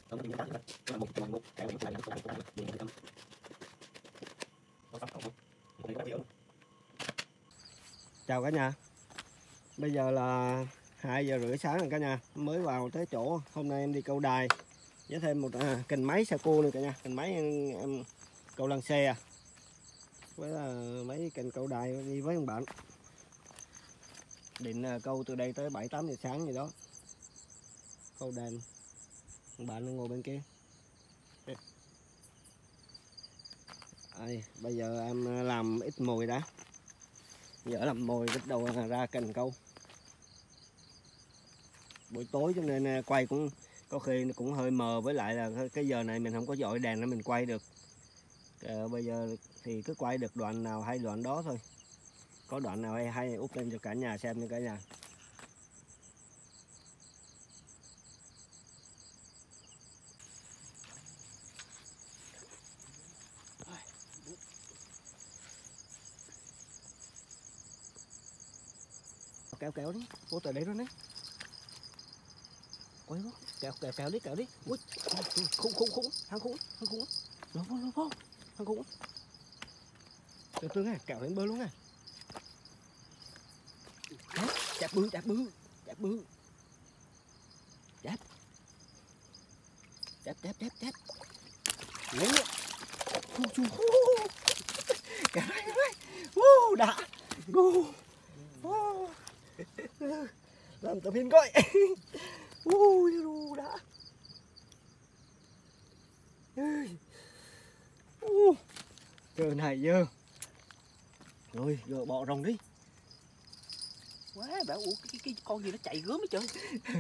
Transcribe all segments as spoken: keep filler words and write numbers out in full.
Chào cả nhà. Bây giờ là hai giờ rưỡi sáng rồi cả nhà. Mới vào tới chỗ. Hôm nay em đi câu đài với thêm một à, cần máy Saco nữa cả nhà. Cần máy em, em câu lăng xe à. Với là mấy cần câu đài đi với ông bạn. Định à, câu từ đây tới bảy tám giờ sáng gì đó. Câu đàn. Ông bạn ngồi bên kia. Đây, bây giờ em làm ít mồi đã. Giờ làm mồi bắt đầu ra cần câu. Buổi tối cho nên quay cũng có khi cũng hơi mờ, với lại là cái giờ này mình không có dọi đèn để mình quay được. À, bây giờ thì cứ quay được đoạn nào hay đoạn đó thôi. Có đoạn nào hay hay úp lên cho cả nhà xem nha cả nhà. Kéo kéo đi, vô tới đấy rồi đấy. Quay vô, kéo kéo kéo đi, kéo đi. Ui, khủng khủng khủng, thằng khủng, thằng khủng. Lô vô, lô vô, thằng khủng. Từ từ này, kéo lên bờ luôn này. Chẹp bự, chẹp bự, chẹp bự. Chẹp. Chẹp, chẹp, chẹp, chẹp. Lấy nữa. Chu chu. Kéo đây, kéo đây. Woo, đã. Woo. Wow. Làm tập hình coi. Ui đã. Uh. Trời này dơ. Rồi giờ bỏ rồng đi. Quá bảo ủa cái, cái con gì nó chạy gớm hết trơn.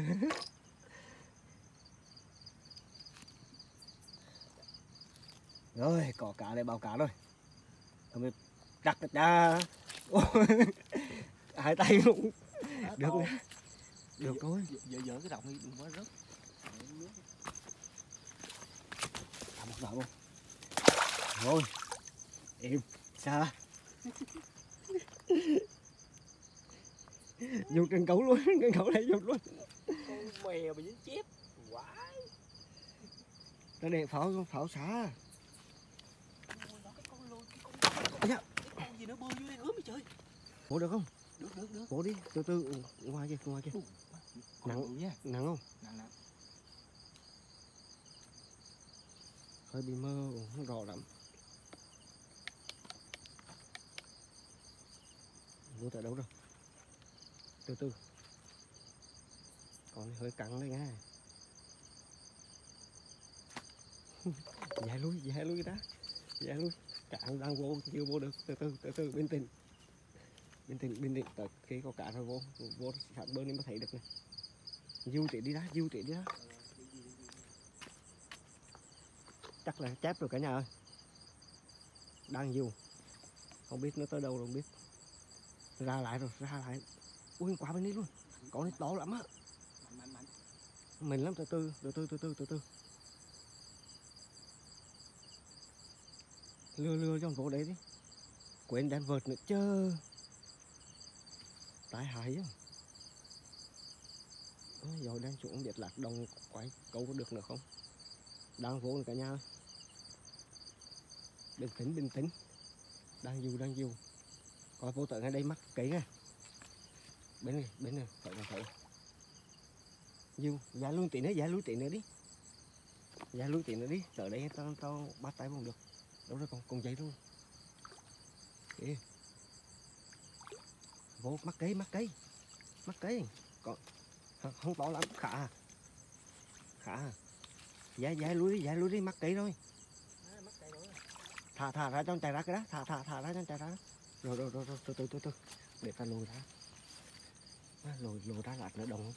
Rồi có cá đây, bao cá rồi. Không đặt ra. Hai tay cũng được nè. Được thôi. Dỡ dỡ cái động đi đừng quá rớt. Làm một đoạn luôn. Rồi. Im. Xa. Vô cần cẩu luôn, cần cẩu này vô luôn. Con mèo mà dính chép. Quái. Nó đẹp pháo pháo xả. Nó cái con lôi cái con cái con, cái con gì nó bơi vô đây gớm vậy trời. Bố được không? Được được được. Bố đi, từ từ ngoài kia, ngoài kia. Nặng nha. Nặng không? Nặng nặng. Hơi bị mơ, không rõ lắm. Bố tại đâu rồi? Từ từ. Con hơi căng đấy nha. Dài lui, dài lui đã. Dài lui. Cạn đang vô, chưa vô được. Từ từ, từ từ, bình tĩnh. Bình tĩnh, bình tĩnh. Tới khi có cá rồi vô, vô sát bơi nên mới thấy được này. Du tỷ đi đã, du tỷ đi đã. Chắc là chép rồi cả nhà ơi. Đang du. Không biết nó tới đâu rồi không biết. Ra lại rồi, ra lại. Ui quá bên đây luôn. Con này to lắm á. Mạnh mạnh mạnh. Mình lắm, từ từ, từ từ, từ từ, từ từ. Lừa lừa cho con vô đấy đi. Quên đem vợt nữa chứ. Tai hại á. Rồi đang xuống biết lạc đồng quay câu có được nữa không? Đang vô cả nhà ơi. Bình tĩnh, bình tĩnh. Đang dù, đang dù. Coi vô tới ngay đây mắc cấy ngay. Bên này, bên này, phải là phải. Dù, giá luôn tí nữa, giá lui tí nữa đi. Giá lui tí nữa đi, tới đây tao, tao bắt tay không được. Đâu rồi, còn, còn giấy luôn. Kìa. Vô, mắc cấy, mắc cấy. Mắc cấy. Còn, không to lắm, khả à. Khả à. Giá, giá lui đi, giá lui đi, mắc cấy rồi. Thả, thả ra cho con chạy ra cái đó, thả, thả, thả ra cho con chạy ra. Rồi, rồi, rồi, rồi, từ từ, từ từ. Để ta lùi ra. À, lùi, lùi ra lạt nữa đồng chứ.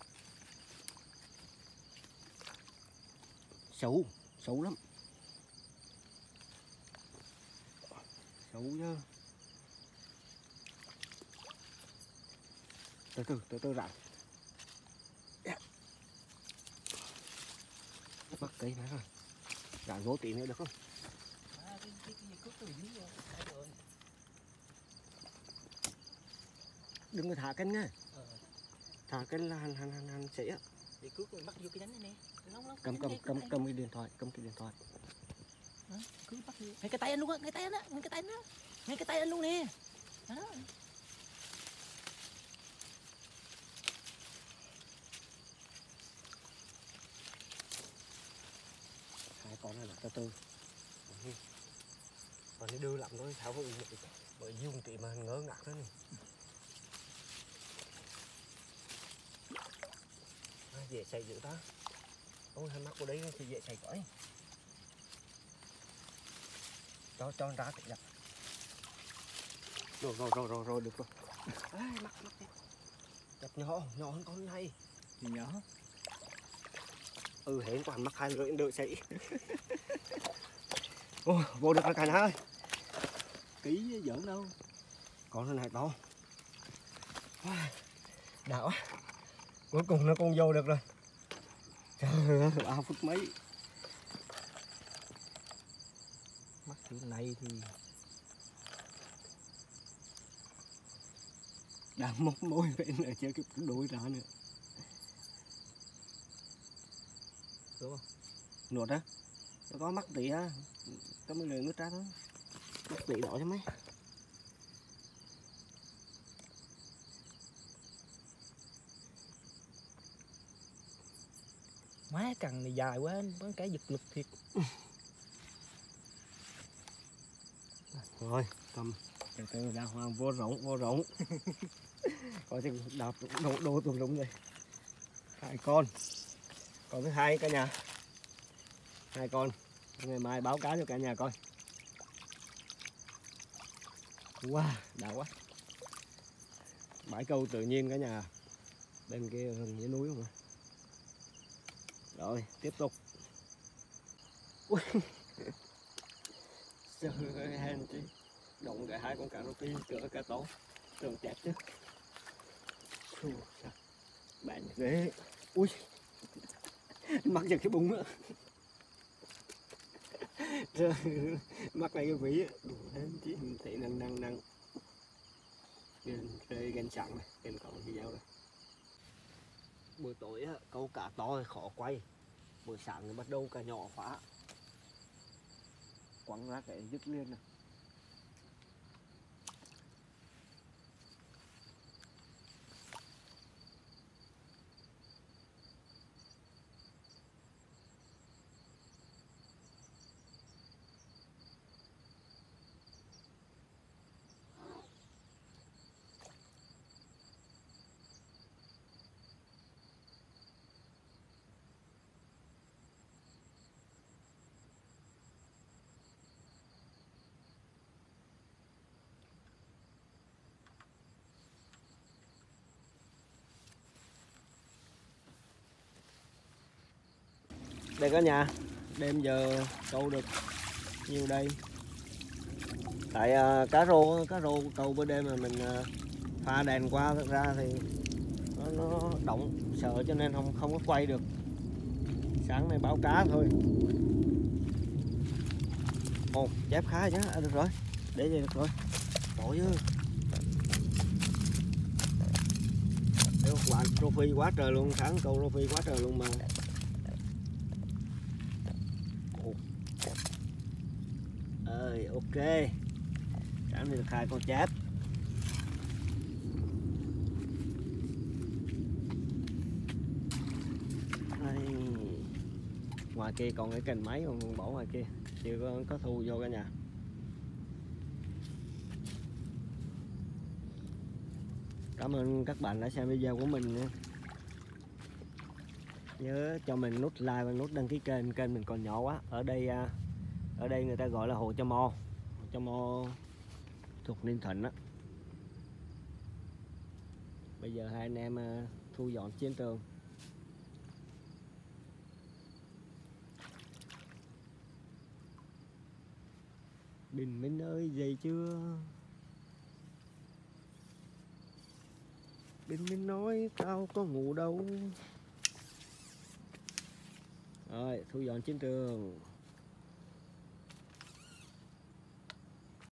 Xấu, xấu lắm. Xấu chứ. Từ từ, từ từ rạng. Bắt cây nữa rồi. Rạng vô tí nữa được không? À, cái, cái, cái gì cướp cái gì rồi. Đừng có thả cân nha. Ờ. Thả cân là hành hành hành hành sẽ Để cước rồi bắt vô cái nhánh này nè. Lóng lóng. Cầm cầm cầm cầm cái điện thoại, cầm cái điện thoại. Đó, cứ bắt vô. Ngay cái tay anh luôn á, ngay tay anh á, ngay cái tay anh á. Ngay cái tay anh luôn nè. Đó. Hai con này là từ từ. Còn đi đưa lắm thôi, tháo với bởi dùng tí mà ngỡ ngác đó này. À, dễ chạy dữ ta. Ôi hai mắt của đấy thì dễ chạy cõi. Cho cho ra thì đặt. Rồi rồi rồi rồi rồi được rồi. À, mắt mắt đi. Chặt nhỏ, nhỏ hơn con này. Thì nhỏ. Ừ hẹn quả mắt hai rưỡi đợi chạy. Ô, vô được rồi cả nhà ơi. Ký giỡn đâu. Con này to. Đã quá. Cuối cùng nó cũng vô được rồi. Trời ơi, ba phút mấy. Mắt kiểu này thì đã móc môi vậy nữa chứ cái đuôi ra nữa. Đúng không? Nuột á. Nó có mắt tỉ á. Có mấy người ngứt ra thôi. Mắt tỉ đỏ chứ mấy. Má cần này dài quá, có cái giật lực thiệt. Rồi, cầm từ từ ra hoàng vô rộng, vô rộng. Coi chừng đạp đổ đổ tùm lum đây. Hai con. Con thứ hai cả nhà. Hai con. Ngày mai báo cáo cho cả nhà coi. Wow, đã quá. Bãi câu tự nhiên cả nhà. Bên kia rừng dưới núi không à. Rồi, tiếp tục. Ui. Trời ơi, hèn chi. Động cả hai con cá rô phi cỡ cá to. Tưởng chết chứ. Bạn ghê. Ui. Mắc giật cái bụng nữa. Trời, mắc lại cái ví á. Hèn chi, thấy năng năng năng. Rơi gan sẵn này, em còn cái dao đây. Buổi tối á, câu cá to thì khó quay. Buổi sáng thì bắt đầu cá nhỏ phá. Quăng ra cái dứt liền này. Đây cả nhà, đêm giờ câu được nhiều đây. Tại uh, cá rô cá rô câu bữa đêm mà mình uh, pha đèn qua ra thì nó, nó động sợ cho nên không không có quay được. Sáng nay báo cá thôi. Ồ, chép khá chứ, à, được rồi, để vậy được rồi. Tội chứ. Nếu quả rô phi quá trời luôn, sáng câu rô phi quá trời luôn mà. Ơi, ok. Sáng nay được hai con chép. Đây. Ngoài kia còn cái cành máy còn bỏ ngoài kia, chưa có, có thu vô cả nhà. Cảm ơn các bạn đã xem video của mình nha. Nhớ cho mình nút like và nút đăng ký kênh, kênh mình còn nhỏ quá. Ở đây ở đây người ta gọi là Hồ Cho Mo, Hồ Cho Mo thuộc Ninh Thuận đó. Bây giờ hai anh em thu dọn chiến trường. Bình Minh ơi, dậy chưa? Bình Minh nói tao có ngủ đâu. Rồi, thu dọn chiến trường.